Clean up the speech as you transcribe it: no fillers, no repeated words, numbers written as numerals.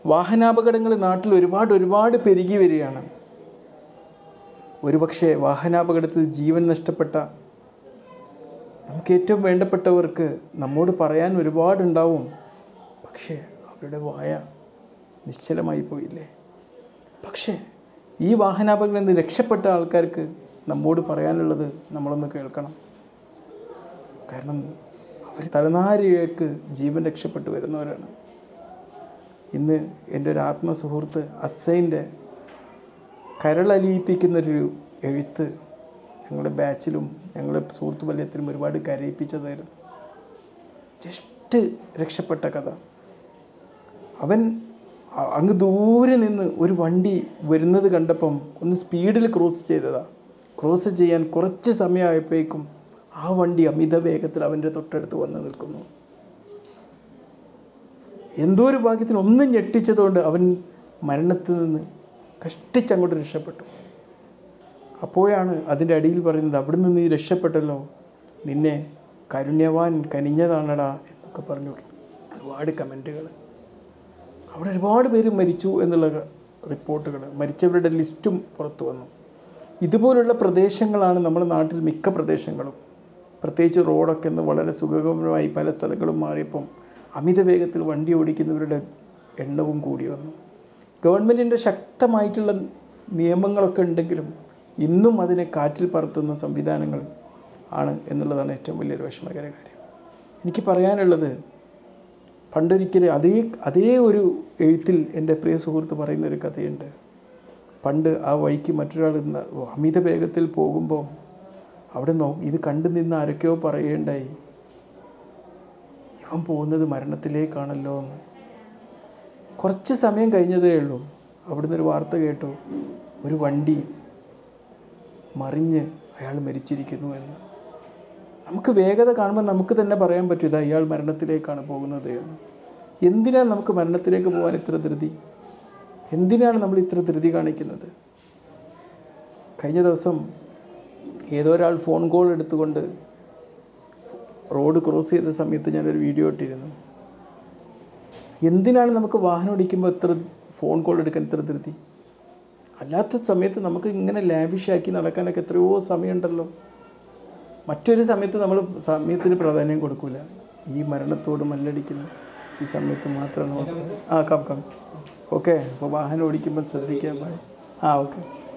വാഹനാപകടങ്ങൾ നാട്ടിൽ ഒരുപാട് പെരുകി വരികയാണ്. ഒരുപക്ഷെ വാഹനാപകടത്തിൽ ജീവൻ നഷ്ടപ്പെട്ട നമുക്ക് ഏറ്റവും വേണ്ടപ്പെട്ടവർക്ക് നമ്മോട് പറയാൻ ഒരുപാടുണ്ടാവും. പക്ഷേ അവരുടെ വായ നിശ്ചലമായി പോയില്ലേ? പക്ഷേ ഈ വാഹനാപകടത്തിൽ നിന്ന് രക്ഷപ്പെട്ട ആൾക്കാർക്ക് നമ്മോട് പറയാനുള്ളത് നമ്മളൊന്ന് കേൾക്കണം. കാരണം അവർ തലനാരിഴക്ക് ജീവൻ രക്ഷപ്പെട്ടു വരുന്നവരാണ്. ഇന്ന് എൻ്റെ ഒരു ആത്മസുഹൃത്ത് അസൈൻ്റെ കരളലിയിപ്പിക്കുന്നൊരു എഴുത്ത് ഞങ്ങളുടെ ബാച്ചിലും ഞങ്ങളുടെ സുഹൃത്ത് വലയത്തിലും ഒരുപാട് കരയിപ്പിച്ചതായിരുന്നു. ജസ്റ്റ് രക്ഷപ്പെട്ട കഥ. അവൻ അങ്ങ് ദൂരെ നിന്ന് ഒരു വണ്ടി വരുന്നത് കണ്ടപ്പം ഒന്ന് സ്പീഡിൽ ക്രോസ് ചെയ്തതാണ്. ക്രോസ് ചെയ്യാൻ കുറച്ച് സമയമായപ്പോഴേക്കും ആ വണ്ടി അമിത വേഗത്തിൽ അവൻ്റെ തൊട്ടടുത്ത് വന്ന് നിൽക്കുന്നു. എന്തോ ഒരു ഭാഗ്യത്തിന് ഒന്നും ഞെട്ടിച്ചതുകൊണ്ട് അവൻ മരണത്തിൽ നിന്ന് കഷ്ടിച്ചങ്ങോട്ട് രക്ഷപ്പെട്ടു. അപ്പോഴാണ് അതിൻ്റെ അടിയിൽ പറയുന്നത്, അവിടെ നിന്ന് നീ രക്ഷപ്പെട്ടല്ലോ, നിന്നെ കരുണ്യവാൻ കനിഞ്ഞതാണടാ എന്നൊക്കെ പറഞ്ഞു. ഒരുപാട് കമൻറ്റുകൾ. അവിടെ ഒരുപാട് പേര് മരിച്ചു എന്നുള്ള റിപ്പോർട്ടുകൾ, മരിച്ചവരുടെ ലിസ്റ്റും പുറത്തു വന്നു. ഇതുപോലുള്ള പ്രദേശങ്ങളാണ് നമ്മുടെ നാട്ടിൽ മിക്ക പ്രദേശങ്ങളും. പ്രത്യേകിച്ച് റോഡൊക്കെ ഇന്ന് വളരെ സുഗമമായി പല സ്ഥലങ്ങളും മാറിയപ്പം അമിത വേഗത്തിൽ വണ്ടി ഓടിക്കുന്നവരുടെ എണ്ണവും കൂടി വന്നു. ഗവൺമെൻറ്റിൻ്റെ ശക്തമായിട്ടുള്ള നിയമങ്ങളൊക്കെ ഉണ്ടെങ്കിലും ഇന്നും അതിനെ കാറ്റിൽ പറത്തുന്ന സംവിധാനങ്ങൾ ആണ് എന്നുള്ളതാണ് ഏറ്റവും വലിയൊരു വിഷമകര കാര്യം. എനിക്ക് പറയാനുള്ളത്, പണ്ടൊരിക്കൽ അതേ ഒരു എഴുത്തിൽ എൻ്റെ പ്രിയ സുഹൃത്ത് പറയുന്നൊരു കഥയുണ്ട്. പണ്ട് ആ വഴിക്ക് മറ്റൊരാൾ അമിത വേഗത്തിൽ പോകുമ്പോൾ അവിടെ ഇത് കണ്ടു നിന്ന് ആരൊക്കെയോ പറയുകയുണ്ടായി, ഇവൻ പോകുന്നത് മരണത്തിലേക്കാണല്ലോ എന്ന്. കുറച്ച് സമയം കഴിഞ്ഞതേ ഉള്ളൂ, അവിടുന്ന് ഒരു വാർത്ത കേട്ടു, ഒരു വണ്ടി മറിഞ്ഞ് അയാൾ മരിച്ചിരിക്കുന്നു എന്ന്. നമുക്ക് വേഗത കാണുമ്പോൾ നമുക്ക് തന്നെ പറയാൻ പറ്റും, ഇതാ ഇയാൾ മരണത്തിലേക്കാണ് പോകുന്നത് എന്ന്. എന്തിനാണ് നമുക്ക് മരണത്തിലേക്ക് പോകാൻ ഇത്ര ധൃതി? എന്തിനാണ് നമ്മൾ ഇത്ര ധൃതി കാണിക്കുന്നത്? കഴിഞ്ഞ ദിവസം ഏതോ ഒരാൾ ഫോൺ കോൾ എടുത്തുകൊണ്ട് റോഡ് ക്രോസ് ചെയ്ത സമയത്ത് ഞാനൊരു വീഡിയോ ഇട്ടിരുന്നു. എന്തിനാണ് നമുക്ക് വാഹനം ഓടിക്കുമ്പോൾ ഇത്ര ഫോൺ കോൾ എടുക്കാൻ ഇത്ര ധൃതി? അല്ലാത്ത സമയത്ത് നമുക്ക് ഇങ്ങനെ ലാവിഷാക്കി നടക്കാനൊക്കെ എത്രയോ സമയമുണ്ടല്ലോ. മറ്റൊരു സമയത്ത് നമ്മൾ സമയത്തിന് പ്രാധാന്യം കൊടുക്കില്ല. ഈ മരണത്തോട് മല്ലടിക്കുന്ന ഈ സമയത്ത് മാത്രമാണ്. Come okay. അപ്പോൾ വാഹനം ഓടിക്കുമ്പോൾ ശ്രദ്ധിക്കാൻ. ഓക്കെ.